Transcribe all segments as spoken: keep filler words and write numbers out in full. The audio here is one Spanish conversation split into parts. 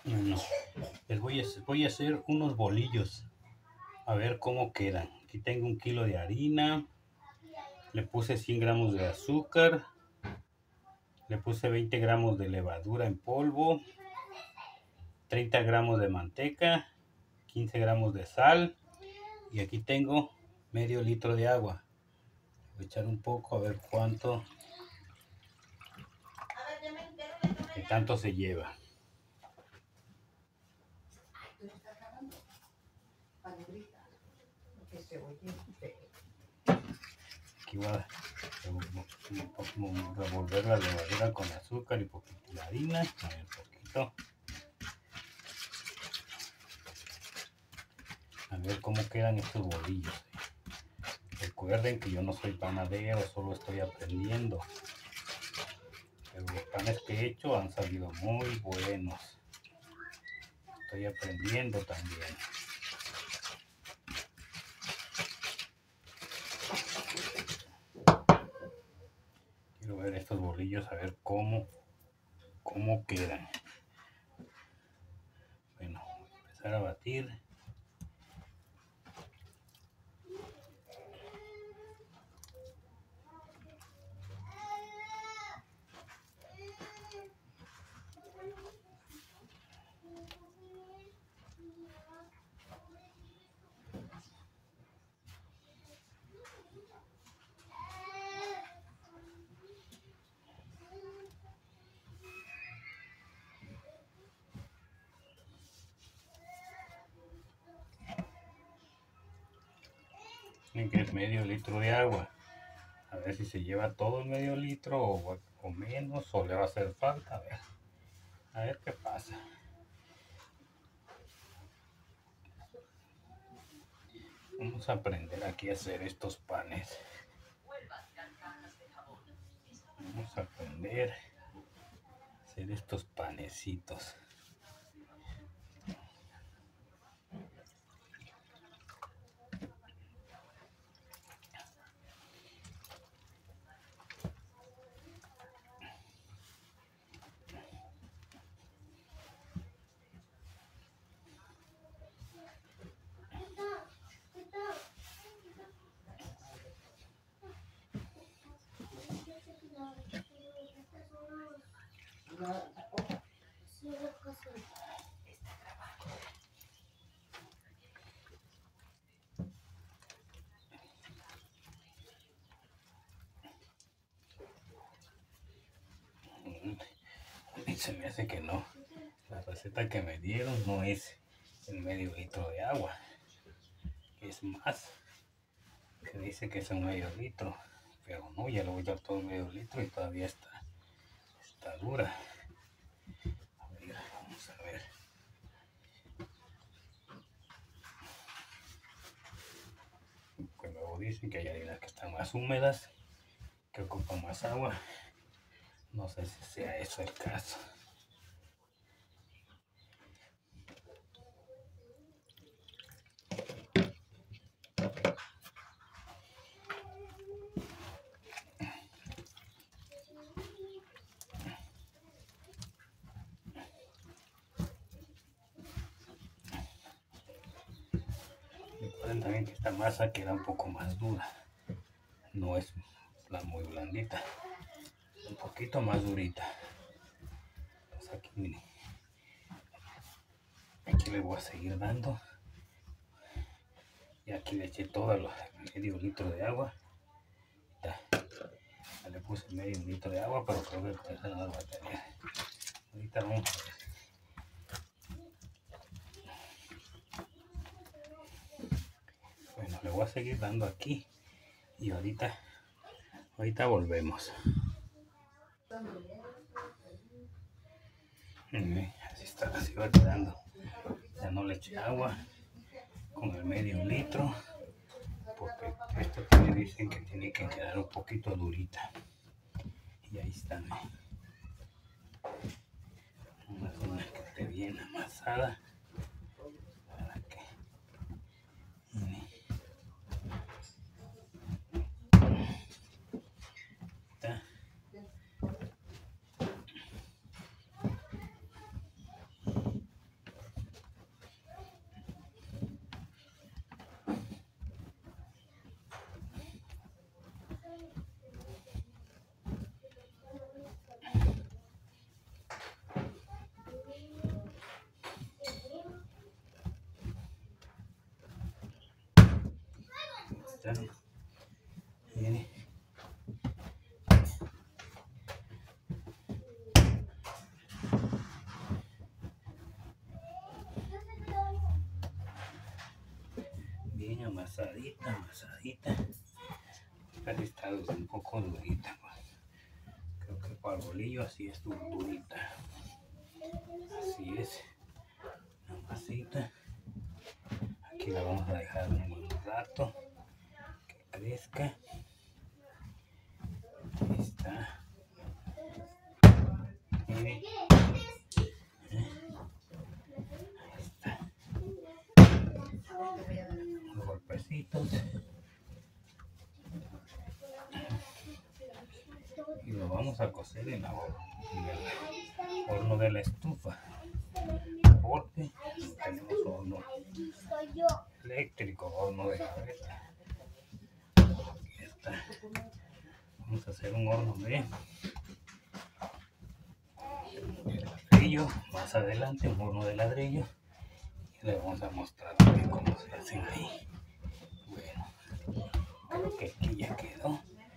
Bueno, les voy a, voy a hacer unos bolillos. A ver cómo quedan. Aquí tengo un kilo de harina. Le puse cien gramos de azúcar. Le puse veinte gramos de levadura en polvo. treinta gramos de manteca. quince gramos de sal. Y aquí tengo medio litro de agua. Voy a echar un poco a ver cuánto. ¿Qué tanto se lleva? Aquí voy a revolver la levadura con azúcar y poquito de harina. A ver, poquito. A ver cómo quedan estos bolillos. Recuerden que yo no soy panadero, solo estoy aprendiendo. Pero los panes que he hecho han salido muy buenos. Estoy aprendiendo también. Quiero ver estos bolillos, a ver cómo, cómo quedan. Bueno, voy a empezar a batir. Miren que es medio litro de agua. A ver si se lleva todo el medio litro o, o menos, o le va a hacer falta. A ver, a ver qué pasa. Vamos a aprender aquí a hacer estos panes. Vamos a aprender a hacer estos panecitos. Se me hace que no. La receta que me dieron no es el medio litro de agua. Es más. Que dice que es un medio litro. Pero no, ya lo voy a echar todo medio litro y todavía está, está dura. A ver, vamos a ver. Pues luego dicen que hay harinas que están más húmedas, que ocupan más agua. No sé si sea eso el caso. Recuerden también que esta masa queda un poco más dura. No es la muy blandita. Un poquito más durita. Pues aquí, miren. Aquí le voy a seguir dando. Y aquí le eché todo el medio litro de agua. Ya. Ya le puse medio litro de agua, pero creo que esa no la va a tener. Ahorita vamos a ver. Bueno, le voy a seguir dando aquí. Y ahorita, ahorita volvemos. Así está, así va quedando. Ya no le eché agua con el medio litro. Porque esto también dicen que tiene que quedar un poquito durita. Y ahí está. Una zona que esté bien amasada. Para que... Miren. Está. está. Miren. Bien amasadita, amasadita. Casi está un poco durita. Creo que para el bolillo así es durita. Así es. La masita. Aquí la vamos a dejar un buen rato. Que crezca. Ahí está. Miren. Los golpecitos y lo vamos a cocer en, la, en el horno de la estufa porque no tenemos horno eléctrico, horno de cabeza. Aquí está. Vamos a hacer un horno de, de ladrillo más adelante, un horno de ladrillo. Les vamos a mostrar cómo se hacen ahí. Bueno, creo que aquí ya quedó.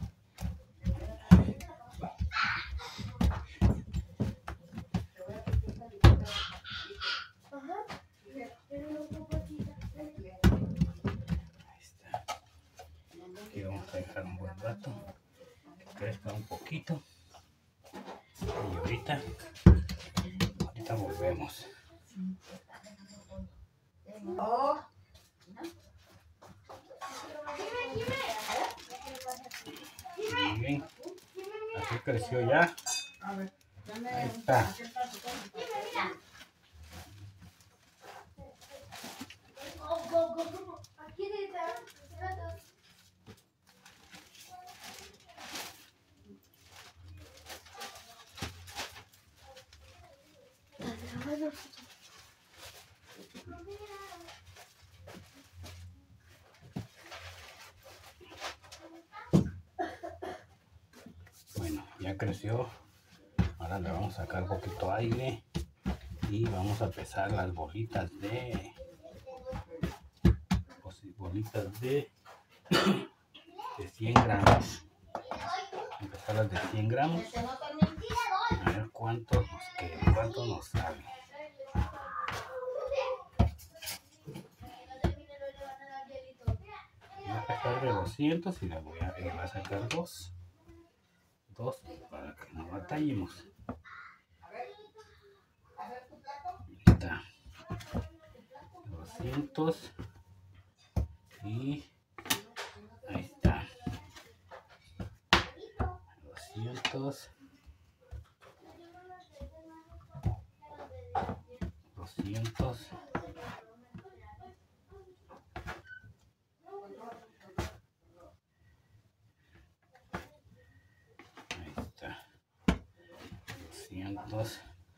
Ahí está. Aquí vamos a dejar un buen rato que crezca un poquito. Y ahorita, ahorita volvemos. Oh. Bien, así creció ya. Ahí está. Bueno, ya creció. Ahora le vamos a sacar un poquito aire y vamos a pesar las bolitas de bolitas de, de cien gramos. Empezar las de cien gramos. A ver cuánto nos queda, cuánto nos sale. Voy a sacar de doscientos y le voy a, le voy a sacar dos. Dos para que no batallemos. Ahí está. doscientos. Y ahí está. doscientos. doscientos. Ahí está. doscientos.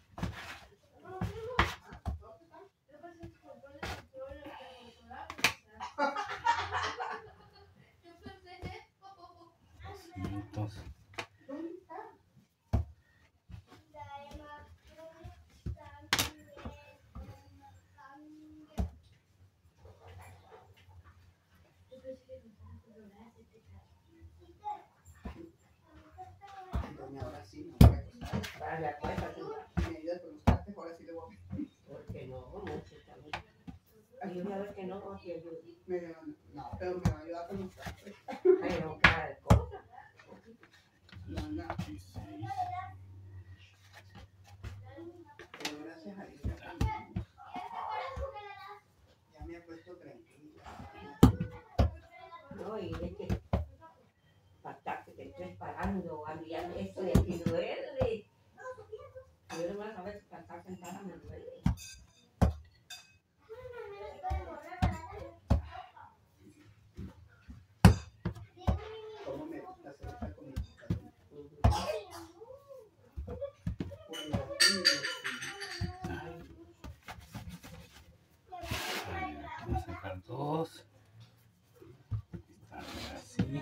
doscientos. Ahora sí, no voy a acostar. Para la cuenta, me ayudas con los partes, ahora sí le voy a pedir. Porque no, mucho también. Y una vez que no, no te ayudo. No, pero me va a ayudar con los partes. Pero cada cosa. No, no. Pero gracias a Dios. Ya me he puesto tranquila. No, y es que hasta que te estés parando, a mí esto de aquí duele. Yo nomás a veces para estar sentada me duele. ¿Cómo me gusta hacer esta comida? Vamos a sacar dos. Así.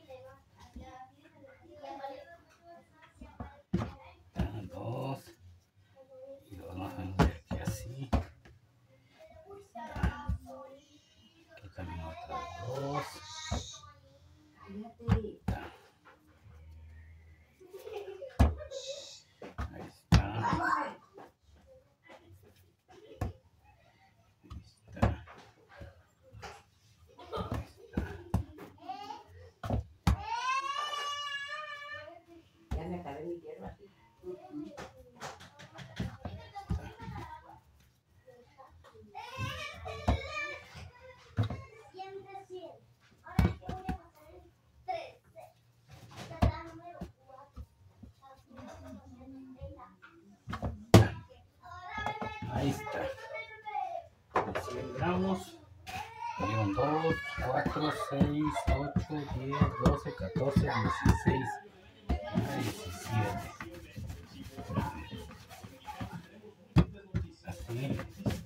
Dos. Y los vamos a poner aquí así. Aquí también otras dos. Ahí está. De cien gramos. Dieron dos, cuatro, seis, ocho, diez, doce, catorce, dieciséis, diecisiete. Así.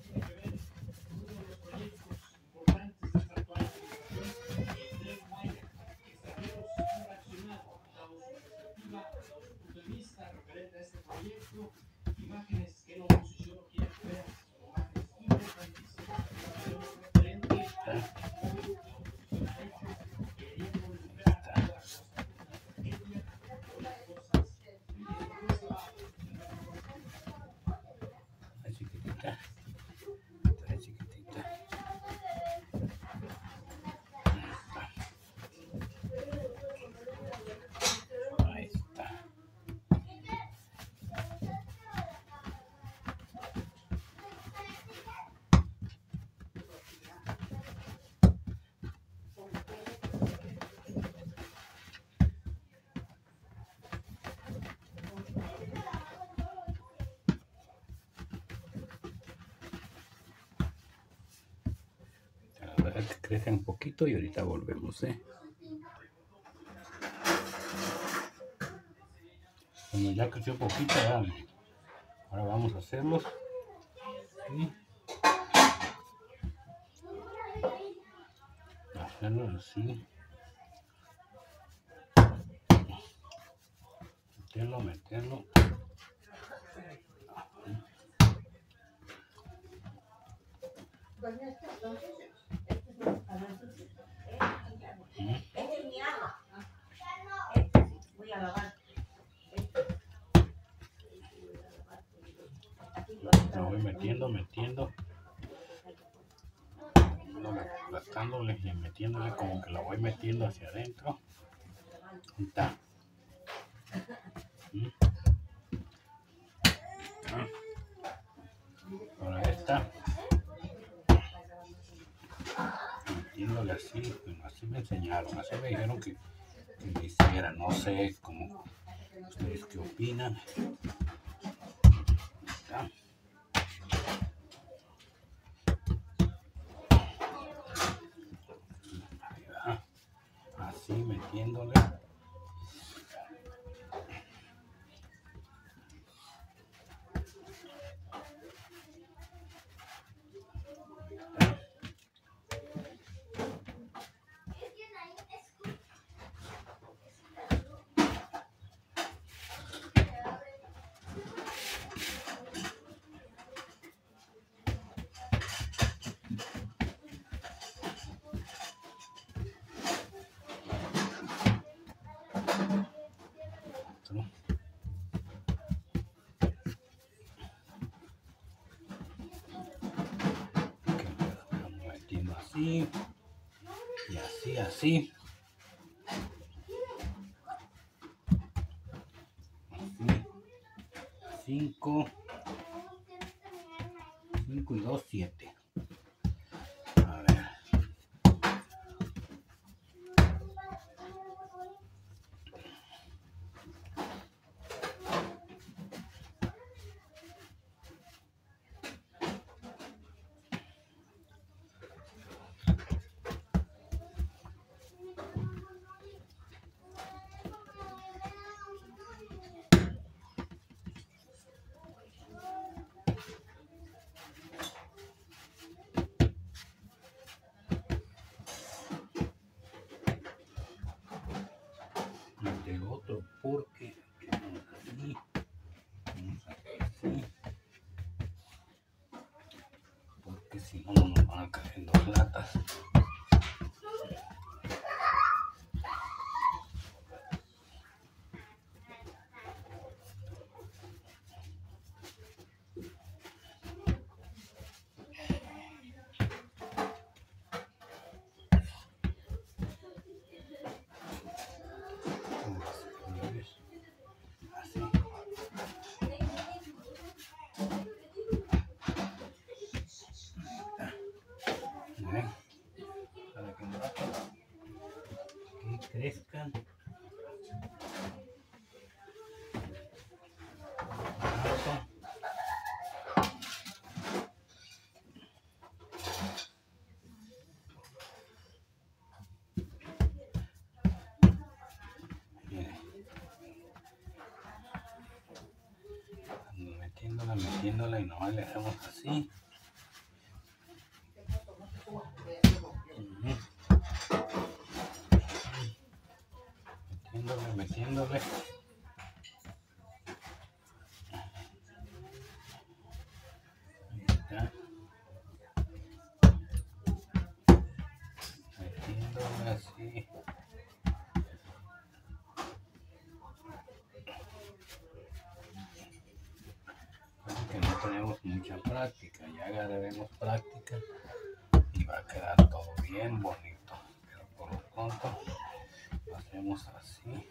Que crezca un poquito y ahorita volvemos, ¿eh? Bueno, ya creció un poquito, ya. Ahora vamos a hacerlos. ¿Sí? Hacerlo así. Meterlo, meterlo. Lo voy metiendo, metiendo, aplastándole y metiéndole, como que lo voy metiendo hacia adentro. Ahí está. ¿Mm? Ah. Ahora esta, metiéndole así, bueno, así me enseñaron, así me dijeron que, que me hiciera, no sé cómo ustedes qué opinan. ¿Está? Así metiéndole. Así y así, así. Así. Cinco. Cinco y dos, siete. A ver. De otro porque así, vamos a hacer así, porque si no, no nos van a caer dos latas. Crezcan. Metiéndola, metiéndola y nomás le hacemos así. Uh-huh. Metiéndole, metiéndole. Ahí está. Metiéndole así. Que no tenemos mucha práctica, ya agarraremos práctica y va a quedar todo bien bonito, pero por lo pronto lo hacemos así.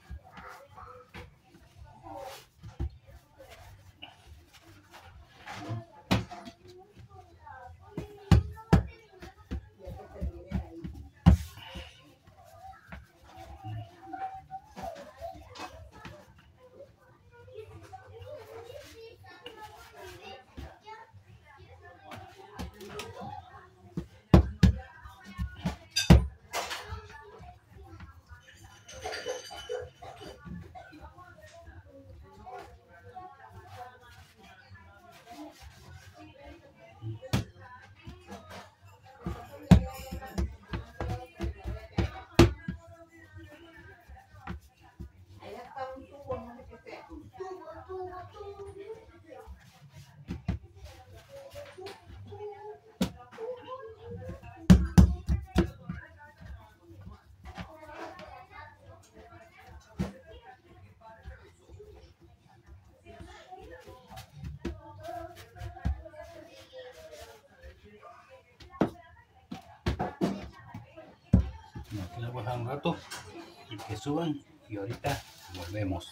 Aquí la voy a dejar un rato y que suban y ahorita volvemos.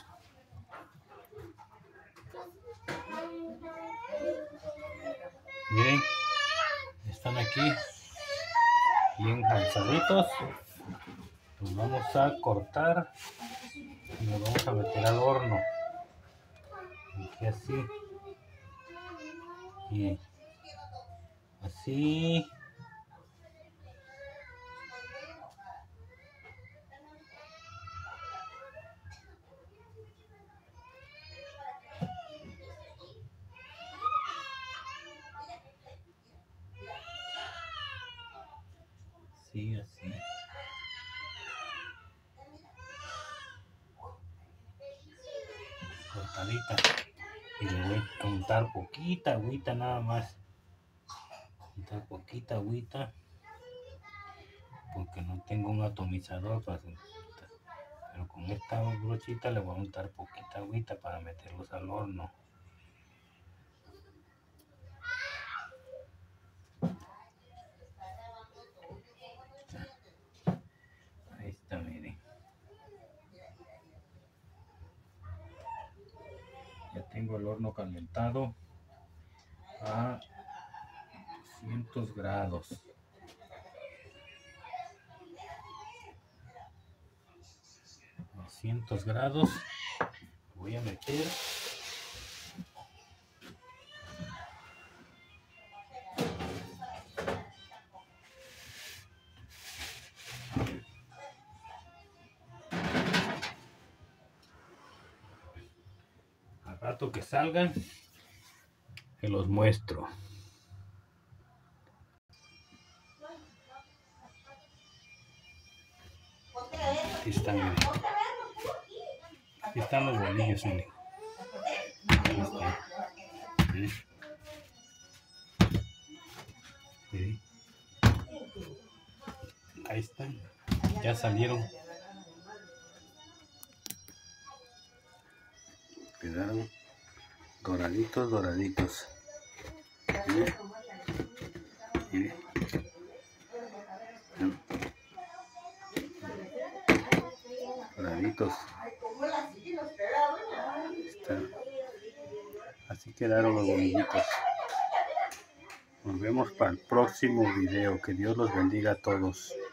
Miren, están aquí bien alzaditos. Los vamos a cortar y los vamos a meter al horno. Aquí así. Y así. Sí, así. Cortadita. Y le voy a untar poquita agüita nada más. Untar poquita agüita. Porque no tengo un atomizador para untar. Pero con esta brochita le voy a untar poquita agüita para meterlos al horno. Ahí está, miren. Ya tengo el horno calentado a doscientos grados. doscientos grados. Voy a meter al rato que salgan, que los muestro. Aquí están, miren. Aquí están los bolillos, miren. Ahí están. ¿Sí? ¿Sí? Ahí están. Ya salieron. Quedaron doraditos, doraditos. ¿Sí? ¿Sí? Doraditos. Está. Así quedaron los bolillitos. Nos vemos para el próximo video. Que Dios los bendiga a todos.